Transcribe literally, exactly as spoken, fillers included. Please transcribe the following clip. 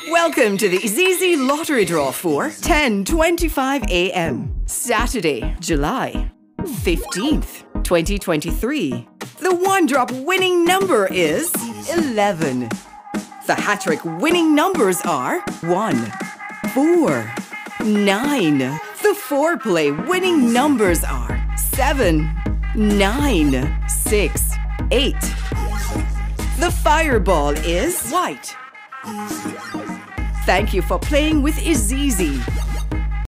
Welcome to the IZIZZI lottery draw for ten twenty-five a m Saturday, July fifteenth, twenty twenty-three. The one-drop winning number is eleven. The HaTTrik winning numbers are one, four, nine. The four-play winning numbers are seven, nine, six, eight. The fireball is white. Thank you for playing with IZIZZI.